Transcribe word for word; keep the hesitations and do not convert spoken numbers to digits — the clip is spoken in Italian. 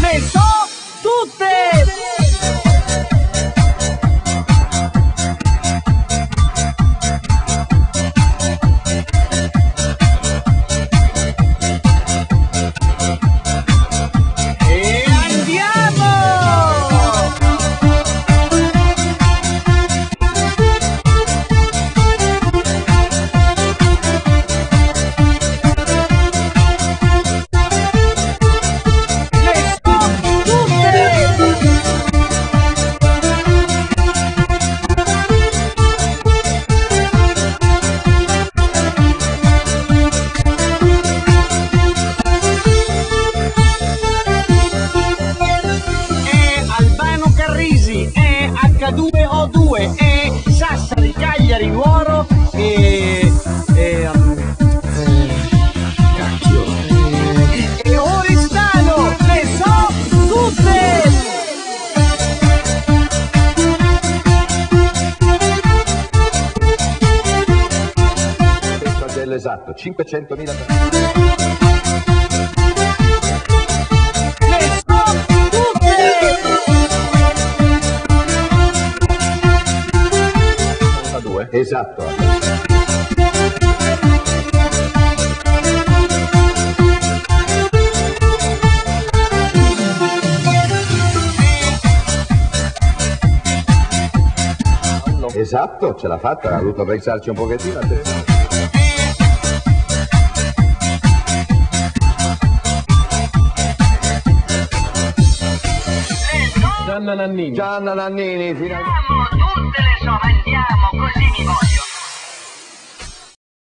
le so tutte! acca due o due e Sassari, Cagliari, Nuoro e... e... Um, eh, cacchio... E, e Oristano, le so tutte! Questo è dell'esatto, cinquecentomila... Esatto. Esatto, ce l'ha fatta, ha dovuto pensarci un pochettino. Gianna Nannini. Gianna Nannini, finalmente. Andiamo, tutte le so, andiamo, così mi voglio.